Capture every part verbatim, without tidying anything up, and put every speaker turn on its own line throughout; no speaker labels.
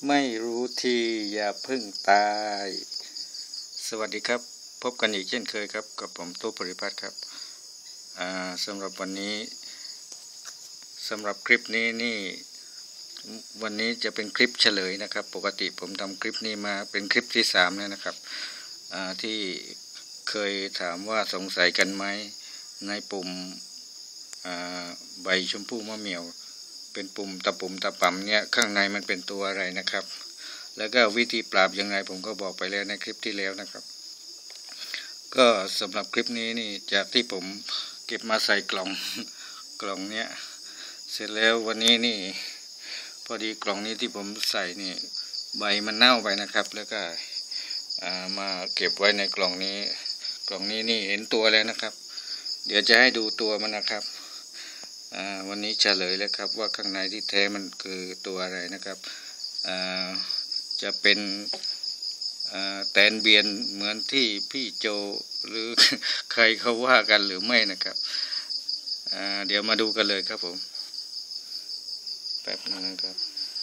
ไม่รู้ทีอย่าเพิ่งตายสวัสดีครับพบกันอีกเช่นเคยครับกับผมตู้ปริพัฒน์ครับสำหรับวันนี้สำหรับคลิปนี้นี่วันนี้จะเป็นคลิปเฉลยนะครับปกติผมทำคลิปนี้มาเป็นคลิปที่สามแล้วนะครับที่เคยถามว่าสงสัยกันไหมในปุ่มใบชมพู่มะเหมี่ยวเป็นปุ่มตะปุ่มตะป่ำเนี่ยข้างในมันเป็นตัวอะไรนะครับแล้วก็วิธีปราบยังไงผมก็บอกไปแล้วในคลิปที่แล้วนะครับก็สำหรับคลิปนี้นี่จากที่ผมเก็บมาใส่กล่องกล่องเนี้ยเสร็จแล้ววันนี้นี่พอดีกล่องนี้ที่ผมใส่นี่ใบมันเน่าไปนะครับแล้วก็มาเก็บไว้ในกล่องนี้กล่องนี้นี่เห็นตัวแล้วนะครับเดี๋ยวจะให้ดูตัวมันนะครับวันนี้เฉลยแล้วครับว่าข้างในที่แท้มันคือตัวอะไรนะครับจะเป็นแตนเบียนเหมือนที่พี่โจหรือใครเขาว่ากันหรือไม่นะครับเดี๋ยวมาดูกันเลยครับผมแป๊บนึงนะครับ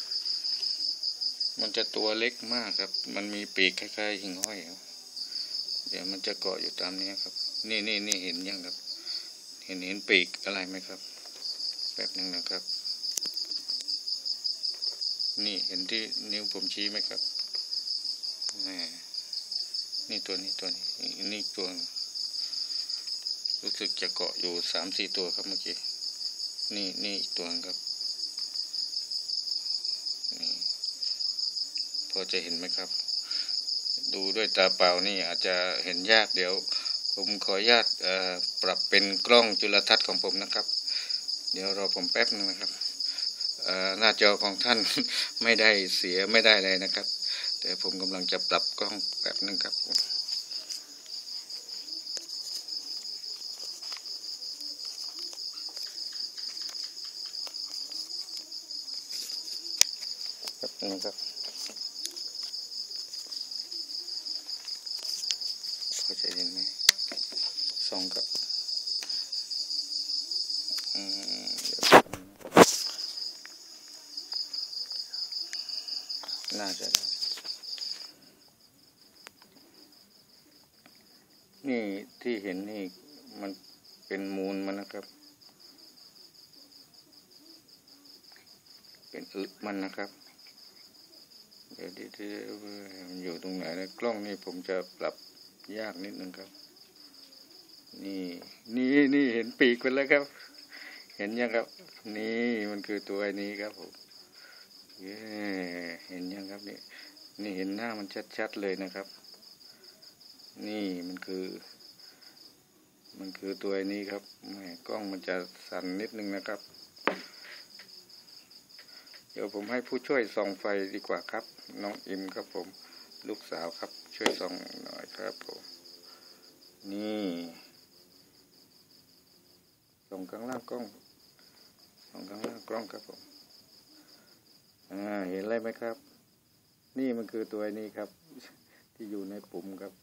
มันจะตัวเล็กมากครับมันมีปีกคล้ายๆหิ่งห้อยเดี๋ยวมันจะเกาะอยู่ตามนี้ครับนี่นี่นี่เห็นยังครับเห็นเห็นปีกอะไรไหมครับแป๊บนึงนะครับนี่เห็นที่นิ้วผมชี้ไหมครับนี่นี่ตัวนี้ตัวนี้นี่ตัวรู้สึกจะเกาะอยู่สามสี่ตัวครับเมื่อกี้นี่นี่ตัวครับนี่พอจะเห็นไหมครับดูด้วยตาเปล่านี่อาจจะเห็นยากเดี๋ยวผมขออนุญาตปรับเป็นกล้องจุลทรรศน์ของผมนะครับเดี๋ยวรอผมแป๊บนึงนะครับหน้าจอของท่านไม่ได้เสียไม่ได้เลยนะครับแต่ผมกำลังจะปรับกล้องแป๊บนึงครับแป๊บนึงครับพอจะเห็นไหมส่องครับอืมน่าจะได้นี่ที่เห็นนี่มันเป็นมูลมันนะครับเป็นอึมันนะครับเดี๋ยวที่มันอยู่ตรงไหนนะกล้องนี่ผมจะปรับยากนิดนึงครับนี่นี่นี่เห็นปีกมันแล้วครับเห็นยังครับนี่มันคือตัวนี้ครับผมเย้เห็นยังครับนี่นี่เห็นหน้ามันชัดๆเลยนะครับนี่มันคือมันคือตัวนี้ครับแม่กล้องมันจะสั่นนิดนึงนะครับเดี๋ยวผมให้ผู้ช่วยส่องไฟดีกว่าครับน้องอิมครับผมลูกสาวครับช่วยส่องหน่อยครับผมนี่ส่องข้างล่างกล้องส่องข้างล่างกล้องครับผมอ่าเห็นอะไรไหมครับนี่มันคือตัวนี้ครับที่อยู่ในปุ่มครับ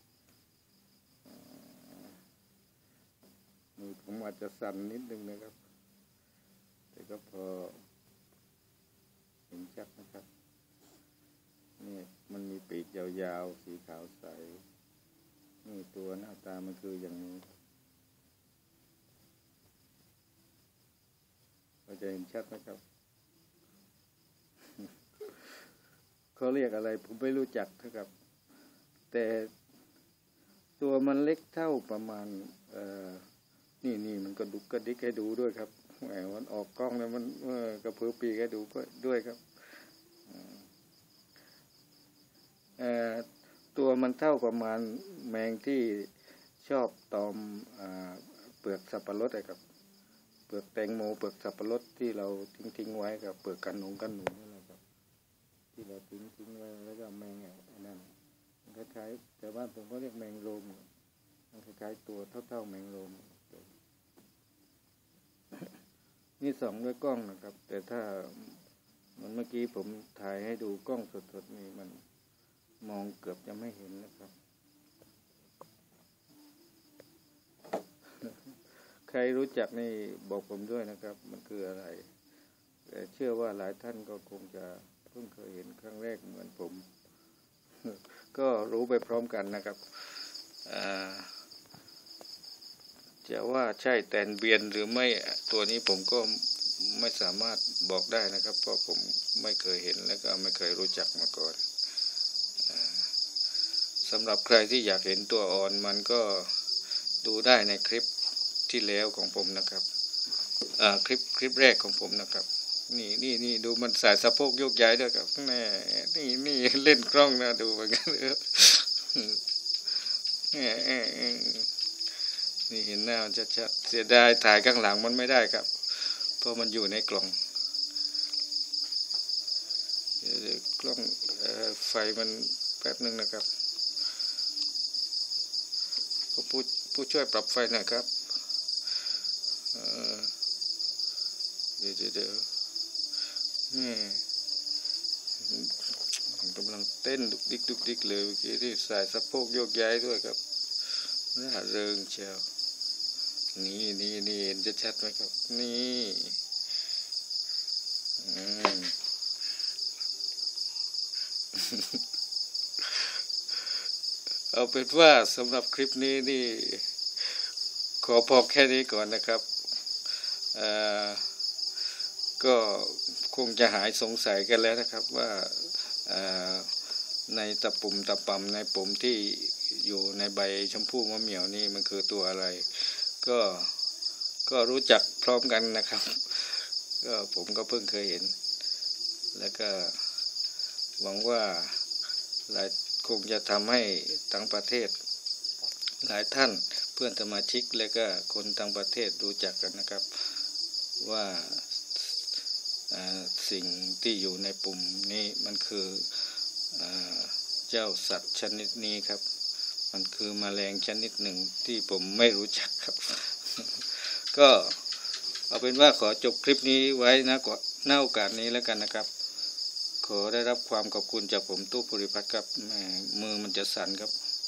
มือผมอาจจะสั่นนิดนึงนะครับแต่ก็พอเห็นชัดนะครับนี่มันมีปีกยาวๆสีขาวใสนี่ตัวหน้าตามันคืออย่างนี้เราจะเห็นชัดนะครับเขาเรียกอะไรผมไม่รู้จักนะครับแต่ตัวมันเล็กเท่าประมาณเอ่อนี่นี่มันก็ดุกกระดิกให้ดูด้วยครับแหมมันออกกล้องแล้วมันเออกระเพื่อปีกให้ดูก็ด้วยครับเอ่อตัวมันเท่าประมาณแมงที่ชอบตอมเปลือกสับปะรดครับเปลือกแตงโมเปลือกสับปะรดที่เราทิ้งทิ้งไว้กับเปลือกกันหนูกันหนูนี่แหละครับที่เราทิ้งทิ้งไว้แล้วก็แมงไอ้นั่นมันคล้ายๆแต่ว่าผมก็เรียกแมงโรมมันคล้ายๆตัวเท่าๆแมงโรมนี่ส่องด้วยกล้องนะครับแต่ถ้ามันเมื่อกี้ผมถ่ายให้ดูกล้องสดๆนี่มันมองเกือบจะไม่เห็นนะครับใครรู้จักนี่บอกผมด้วยนะครับมันคืออะไรแต่เชื่อว่าหลายท่านก็คงจะเพิ่งเคยเห็นครั้งแรกเหมือนผมก็รู้ไปพร้อมกันนะครับจะว่าใช่แตนเบียนหรือไม่ตัวนี้ผมก็ไม่สามารถบอกได้นะครับเพราะผมไม่เคยเห็นและก็ไม่เคยรู้จักมาก่อนสำหรับใครที่อยากเห็นตัวอ่อนมันก็ดูได้ในคลิปที่แล้วของผมนะครับคลิปคลิปแรกของผมนะครับนี่นี่นี่ดูมันสายสะโพกโยกย้ายด้วยครับแน่นี่นี่เล่นกล้องนะดูเหมือนกันเลยนี่เห็นหน้ามันชัดๆเสียดายถ่ายข้างหลังมันไม่ได้ครับเพราะมันอยู่ในกล่องเดี๋ยวกล้องไฟมันแป๊บนึงนะครับผู้ผู้ช่วยปรับไฟหน่อยครับเดี๋ยวเดี๋ยวนี่กำลังเต้นดุกดิกดุกดิกเลยเมื่อกี้ที่สายสะโพกโยกย้ายด้วยครับน่าเริงเชียวนี่นี่นี่เห็นจะชัดไหมครับนี่อืมเอาเป็นว่าสำหรับคลิปนี้นี่ขอพอแค่นี้ก่อนนะครับก็คงจะหายสงสัยกันแล้วนะครับว่าในตะปุ่มตะปำในปุ่มที่อยู่ในใบชมพู่มะเหมี่ยวนี่มันคือตัวอะไรก็ก็รู้จักพร้อมกันนะครับก็ผมก็เพิ่งเคยเห็นแล้วก็หวังว่าหลายคงจะทำให้ทั้งประเทศหลายท่านเพื่อนสมาชิกและก็คนทั้งประเทศรู้จักกันนะครับว่าสิ่งที่อยู่ในปุ่มนี้มันคือเจ้าสัตว์ชนิดนี้ครับมันคือแมลงชนิดหนึ่งที่ผมไม่รู้จักครับ ก็เอาเป็นว่าขอจบคลิปนี้ไว้นะก่อนณโอกาสนี้แล้วกันนะครับขอได้รับความขอบคุณจากผมตู้ภูริพัฒน์ครับมือมันจะสั่นครับ